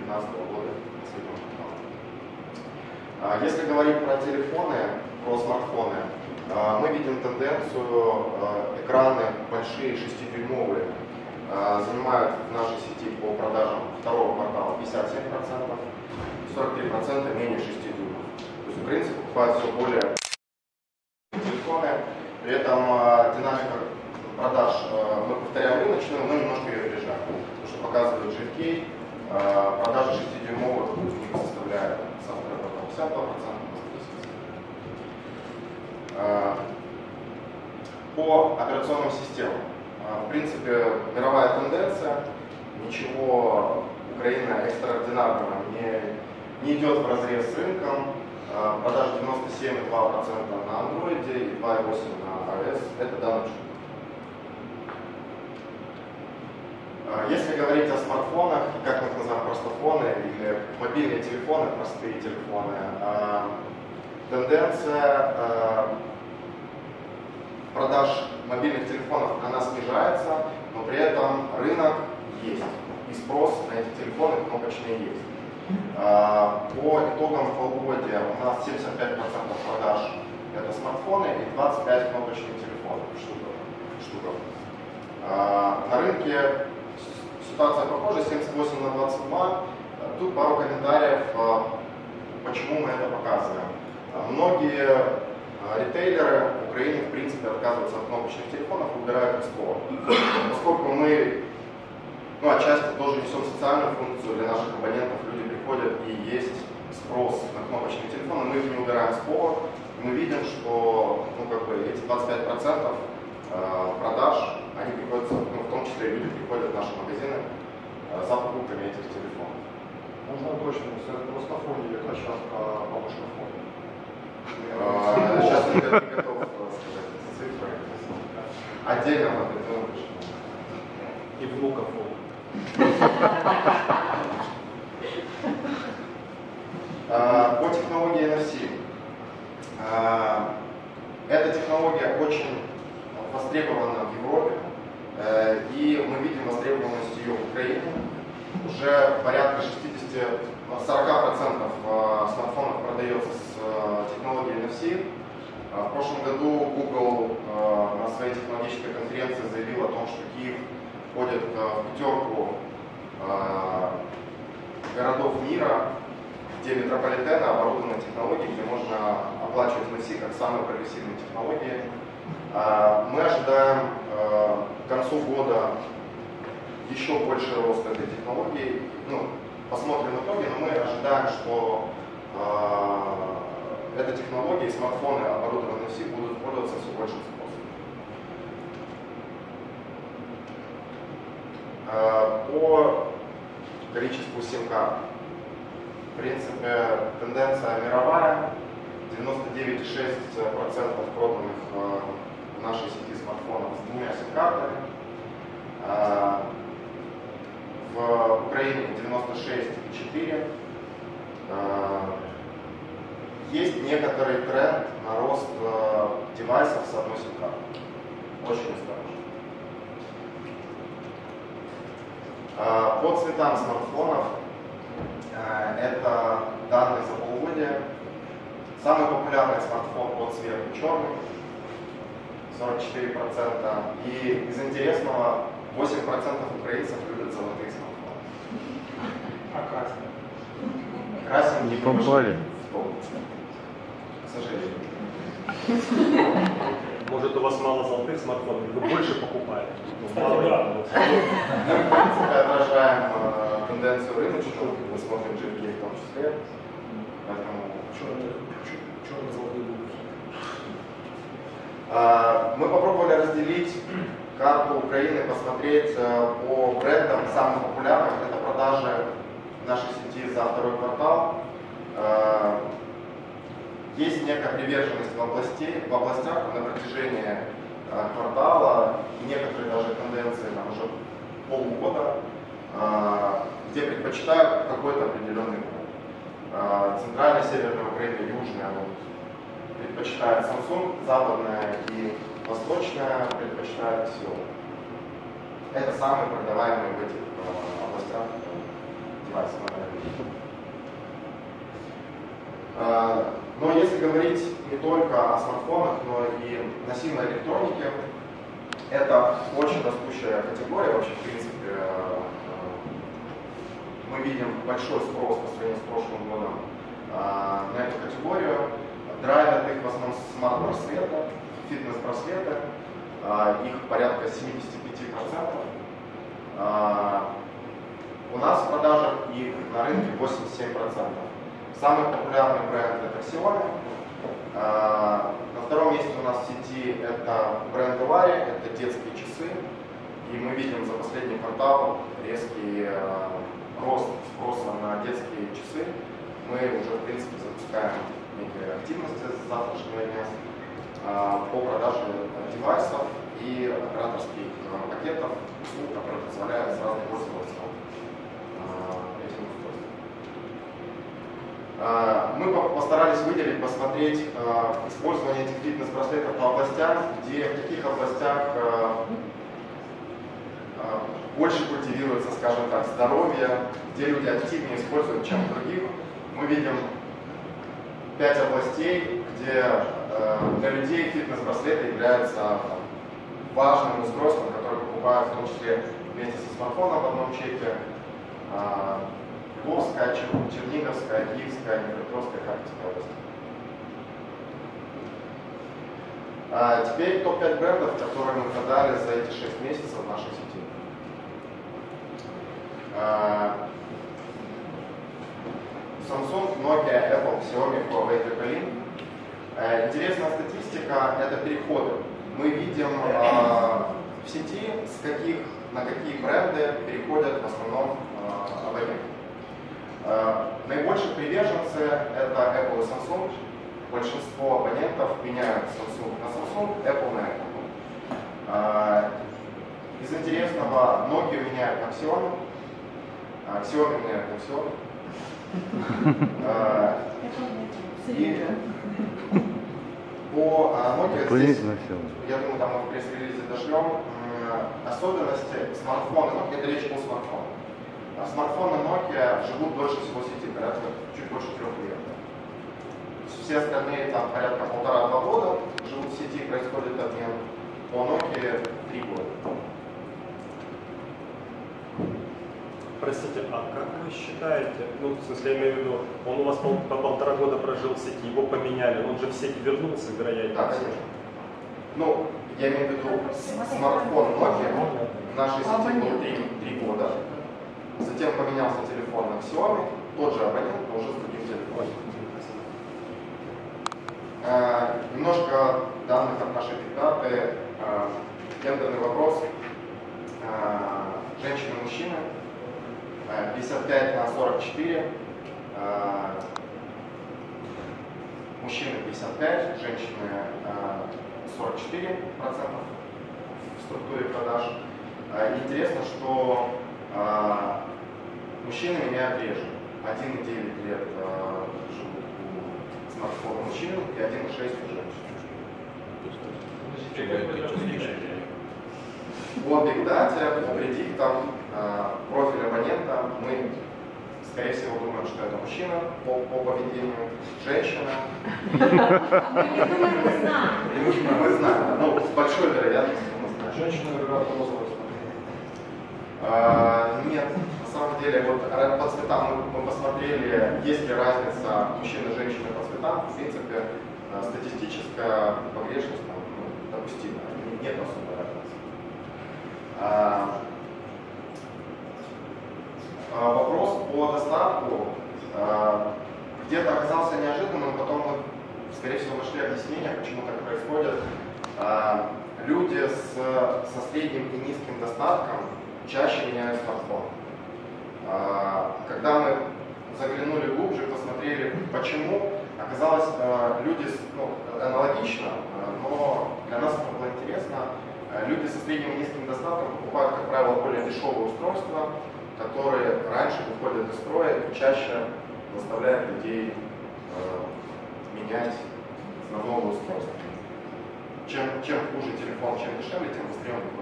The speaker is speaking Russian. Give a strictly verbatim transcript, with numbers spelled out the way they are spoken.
девятнадцатого года. Если говорить про телефоны, про смартфоны, мы видим тенденцию, экраны большие, шестидюймовые, занимают в нашей сети по продажам второго квартала пятьдесят семь процентов, сорок три процента менее шести дюймов. То есть украинцы покупают все более телефоны, при этом динамика продаж, мы повторяем рыночную, но немножко ее опережаем. Потому что показывает джи эф кей, продажи шестидюймовых составляют пятьдесят два процента. По операционным системам. В принципе, мировая тенденция, ничего Украина экстраординарного не, не идет в разрез с рынком. Продажи девяносто семь и два процента на Android и два и восемь процента на iOS. Это данные. Если говорить о смартфонах, как мы их называем, простофоны или мобильные телефоны, простые телефоны, тенденция продаж мобильных телефонов, она снижается, но при этом рынок есть, и спрос на эти телефоны кнопочные есть. По итогам полугодия у нас семьдесят пять процентов продаж это смартфоны и двадцать пять процентов кнопочные телефоны. Штука. На рынке ситуация похожа, семьдесят восемь на двадцать два. Тут пару комментариев, почему мы это показываем. Многие ритейлеры в Украине, в принципе, отказываются от кнопочных телефонов, выбирают Explore. Поскольку мы, ну, отчасти тоже несем социальную функцию для наших абонентов, люди приходят и есть спрос на кнопочные телефоны, мы их не убираем с пола, мы видим, что, ну, как бы, эти двадцать пять процентов продаж, они приходятся, ну, в том числе люди приходят в наши магазины за покупками этих телефонов. Можно уточнить, это просто фоне или это сейчас по повышенному фоне? Сейчас я не готов сказать цифры. Отдельно надо это. И внуков. По технологии эн эф си. Эта технология очень востребована в Европе, и мы видим востребованность ее в Украине. Уже порядка шестидесяти-сорока процентов смартфонов продается с технологией эн эф си. В прошлом году Google на своей технологической конференции заявил о том, что Киев входит в пятерку городов мира, где метрополитены оборудованы технологией, где можно оплачивать эн эф си как самые прогрессивные технологии. Мы ожидаем к концу года еще больше рост этой технологии. Ну, посмотрим в итоге, но мы ожидаем, что эта технология и смартфоны, оборудованные эн эф си, будут пользоваться все большим спросом. По количеству сим-карт. В принципе, тенденция мировая. девяносто девять и шесть десятых процента проданных в нашей сети смартфонов с двумя сим-картами. В Украине девяносто шесть и четыре процента. Есть некоторый тренд на рост девайсов с одной сим-картой. Очень осторожно. По цветам смартфонов, это данные за полугодие. Самый популярный смартфон по цвету черный, сорок четыре процента. И из интересного, восемь процентов украинцев любят золотые смартфоны. А красный? Красный не попали. К сожалению. Может, у вас мало золотых смартфонов, вы больше покупаете? Кстати, да. Мы, в принципе, отражаем э, тенденцию рыночную, мы смотрим джи эф кей в том числе. Поэтому... Черно-золотые будут. Э, мы попробовали разделить карту Украины, посмотреть э, по брендам самых популярных. Это продажи нашей сети за второй квартал. Э, Есть некая приверженность в, области, в областях на протяжении э, квартала, некоторые даже тенденции там, уже полгода, э, где предпочитают какой-то определенный бренд. Э, центральная, северная Украина, южная вот, предпочитает Samsung, западная и восточная предпочитает Xiaomi. Это самые продаваемые в этих э, областях девайс. Но если говорить не только о смартфонах, но и носимой электронике, это очень растущая категория. Вообще, в принципе, мы видим большой спрос по сравнению с прошлым годом на эту категорию. Драйвят их в основном смарт-браслеты, фитнес-браслеты. Их порядка семьдесят пять процентов. У нас в продажах их на рынке восемьдесят семь процентов. Самый популярный бренд это Xiaomi. На втором месте у нас в сети это бренд Owari, это детские часы. И мы видим за последний квартал резкий рост спроса на детские часы. Мы уже, в принципе, запускаем некие активности с завтрашнего дня по продаже девайсов и операторских пакетов, услуг, которые позволяют сразу пользоваться этим устройством. Мы постарались выделить, посмотреть использование этих фитнес-браслетов по областям, где в каких областях больше культивируется, скажем так, здоровье, где люди активнее используют, чем в других. Мы видим пять областей, где для людей фитнес-браслеты являются важным устройством, которое покупают в том числе вместе со смартфоном в одном чеке. Львовская, Черниговская, Киевская, Днепропетровская, Харьковская область. А теперь топ пять брендов, которые мы продали за эти шесть месяцев в нашей сети. Samsung, Nokia, Apple, Xiaomi, Huawei, Topolin. Интересная статистика – это переходы. Мы видим э, в сети, с каких, на какие бренды переходят в основном э, абоненты. Э, наибольшие приверженцы – это Apple и Samsung. Большинство абонентов меняют Samsung на Samsung, Apple на Apple. Э, из интересного, Nokia меняют на Xiaomi, э, Xiaomi меняют на Xiaomi. И по Nokia здесь, я думаю, там мы в пресс-релизе дошлем, особенности смартфона, ну, это речь о смартфоне. Смартфоны Nokia живут дольше всего в сети, порядка чуть больше трех лет. Все остальные там порядка полтора-два года живут в сети, происходит обмен. По Nokia три года. Простите, а как вы считаете, ну, в смысле, я имею в виду, он у вас пол, по полтора года прожил в сети, его поменяли, он же в сеть вернулся, вероятно? Да, конечно. Ну, я имею в виду смартфон Nokia в нашей сети был три года, затем поменялся телефон на Xiaomi, тот же абонент, но уже с другим телефоном. Э, немножко данных от нашей бигдаты, э, гендерный вопрос, э, женщины и мужчины. пятьдесят пять на сорок четыре, мужчины пятьдесят пять, женщины сорок четыре процента в структуре продаж. Интересно, что мужчины меняют реже. один и девять лет живут у смартфона мужчин и один и шесть у женщин. По бигдате, по предиктам, профиль абонента, мы, скорее всего, думаем, что это мужчина по, по поведению, женщина. Мы знаем, ну, с большой вероятностью мы знаем. Женщина играет розовый. Нет, на самом деле, вот по цветам мы, мы посмотрели, есть ли разница мужчин и женщин по цветам. В принципе, статистическая погрешность ну, допустима, нет особой разницы. Вопрос по достатку где-то оказался неожиданным, потом мы, скорее всего, нашли объяснение, почему так происходит. Люди с, со средним и низким достатком чаще меняют смартфон. Когда мы заглянули глубже, посмотрели, почему, оказалось, люди ну, аналогично, но для нас это было интересно. Люди со средним и низким достатком покупают, как правило, более дешевые устройства, которые раньше выходят из строя и чаще заставляют людей э, менять на новое устройство. Чем, чем хуже телефон, чем дешевле, тем быстрее он